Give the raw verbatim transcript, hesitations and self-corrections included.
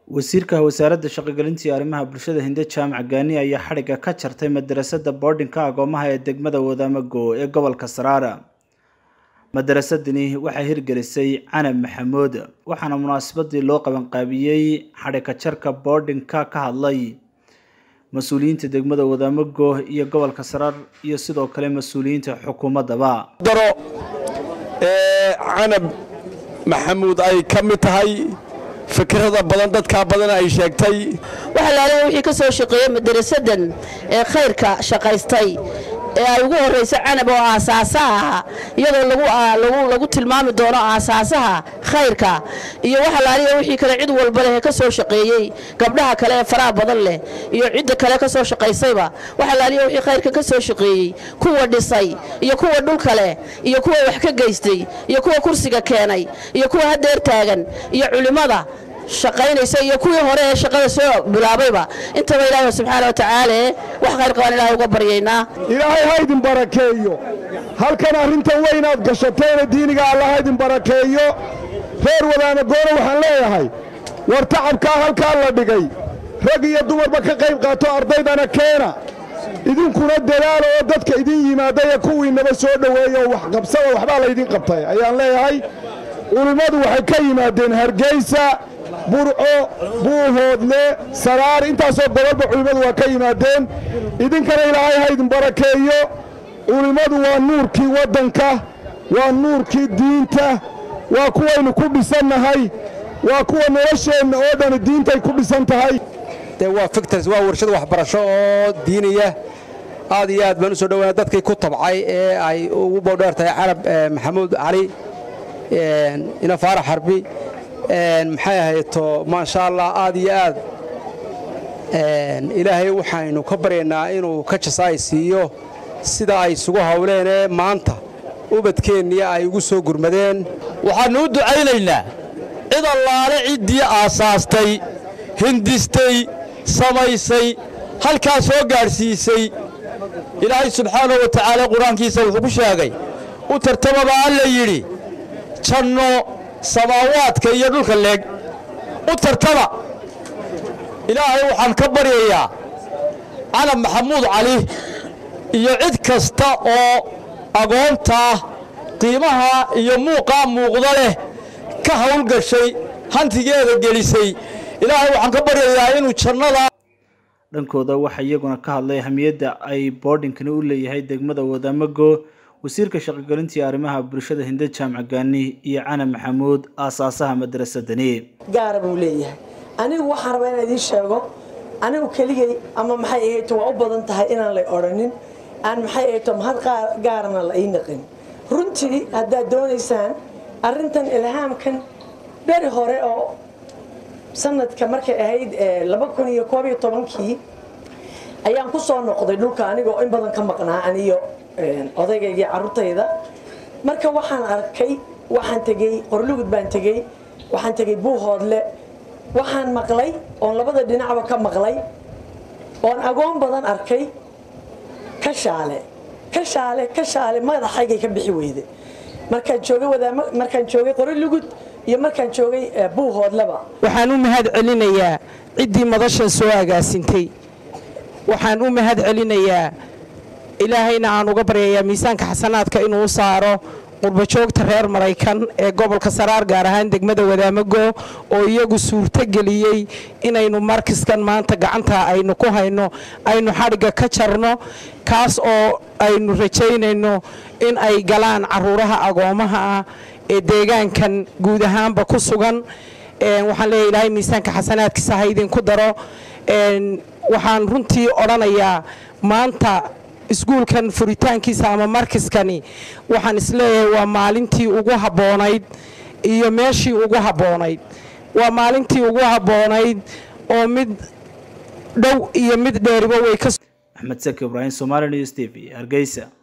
wasiirka wasaaradda shaqo-gelinta iyo arrimaha bulshada Hinde Jaamac Gaani ayaa xariga ka jartay madrasadda boardingka agoomaha ee degmada Wadaamago ee gobolka Saraara. Madrasadani waxay hirgelisay Canab Maxamuud waxaana munaasabadii loo qaban qaabiyay xariga jarka boardingka ka hadlay mas'uuliyiinta degmada Wadaamago iyo gobolka Saraar iyo sidoo kale mas'uuliyiinta xukuumadaba. daro ee Canab Maxamuud ay kamid tahay fikrada badan dadka badan ay sheegtay waxa la leeyahay wixii ka soo shaqeeyay madrasadan ee khayrka shaqaystay ee ay ugu horeysay Canab oo aasaasaha iyadoo lagu lagu lagu tilmaami doono aasaasaha khayrka iyo waxa la leeyahay wixii kale cid walba leh ka soo shaqeeyay gabdhaha kale ee faraha badan leh iyo cid kale ka soo shaqaysayba waxa la leeyahay wixii khayrka ka soo shaqeeyay kuwa dhisay iyo kuwa dhul kale iyo kuwa wax ka geystay iyo kuwa kursiga keenay iyo kuwa hadeer taagan iyo culimada shaqaynaysa iyo kuwii hore ee shaqada soo bilaabayba inta Ilaahay subhanahu wa ta'ala wax khayr qaban Ilaahay uga baryeynaa Ilaahay ha idin barakeeyo halkan arinta weyn aad gashateen diiniga Allah ha idin barakeeyo reer Wadaamago waxaan leeyahay war tacabka halka la dhigay rag iyo dumarba ka qayb qaato ardaydana keena idinkuna dadaal oo dadka idin yimaada kuwiinaba soo dhaweeyo wax qabsada waxba la idin qabtay ayaan leeyahay culimadu waxay ka yimaadeen Hargeysa burco buuhoodle Saraar intaasoo gobolba culimadu waa ka yimaadeen idinkana Ilaahay ha idin barakeeyo culimadu waa nuurkii wadanka waa nuurkii diinta waa kuwaynu ku dhisanahay waa kuwa nolosheena oo dhan diintay ku dhisan tahay de waa fictors waa warshad waxbarasho oo diiniya aad iyo aad baan u soo dhawaanay dadkay ku tabcay ee ay ugu boodheertay Canab Maxamuud Cali een ina Faarax Harbi een maxay ahayto ma sha Allah aad iyo aad een Ilaahay waxaanu ka bareenaa inuu ka jasaaysiiyo sida ay sugu hawleen maanta ubadkeennii ay ugu soo gurmadeen waxaanu u ducaynaynaa cid allaale cidii aasaastay hindistay samaysay halka soo gaarsiisay Ilaahay subhanahu wa ta'ala quraankiisa wuxuu ku sheegay u tartamaba alla yiri janno samaawaadka iyo dhulka leeg u tartama Ilaahay waxaan ka baryayaa Canab Maxamuud Cali iyo cid kasta oo agoonta qiimaha iyo muuqa muuqda leh ka hawl gashay hantigeeda gelisay Ilaahay waxaan ka baryayaa inuu jannada dhankooda waxa iyaguna ka hadlay hamiyada ay boardingkani u leeyahay degmada Wadaamago wasiirka shaqo-gelinta iyo arrimaha bulshada Hinde Jaamac Gaani iyo Canab Maxamuud aasaasaha madrasadani gaar buu leeyahay anigu waxaan rabaa inaan idin sheego anigu keligay ama maxay ahayd waa u badan tahay inaan la oranin aan maxay ahayd mahad gaarna la inaqin runtii hadda doonaysaan arintan ilhaamkan bari hore oo sanadka markay ahayd laba kun iyo koob iyo toban-kii ayaan ku soo noqday dhulka anigoo in badan ka maqnaa aniyo odaygayga carruurtayda marka waxaan arkay waxaan tagay Qorlugud baan tagay waxaan tagay Buuhoodle waxaan maqlay oo labada dhinacba ka maqlay oo agoon badan arkay ka shaale ka shaale ka shaale madaxayga ka bixi weyday markaan joogay Wadaamago markaan joogay Qorlugud iyo markaan joogay Buuhoodleba waxaan u mahad celinayaa cidii madashan soo agaasintay waxaan u mahad celinayaa Ilaahayna aan uga baryayaa miisaanka xasanaadka inuu saaro qurba joogta reer Mareykan ee gobolka Saraar gaar ahaan degmada Wadaamago oo iyagu suurto galiyay inaynu markiskan maanta gacanta aynu ku hayno aynu xariga ka jarno kaas oo aynu rajaynayno in ay galaan caruuraha agoomaha ee deegaankan guud ahaanba ku sugan een waxaan leeyahay Ilaahay miisaanka xasanaadkiisa ha idin ku daro een waxaan runtii oranayaa maanta iskuulkan furitaankiisa ama markiskani waxaan isleeyahay waa maalintii ugu haboonayd iyo meeshii ugu haboonayd waa maalintii ugu haboonayd oo mid dhow iyo mid dheeriba way ka Axmed Saki Ibrahim Somali News T V Hargeysa.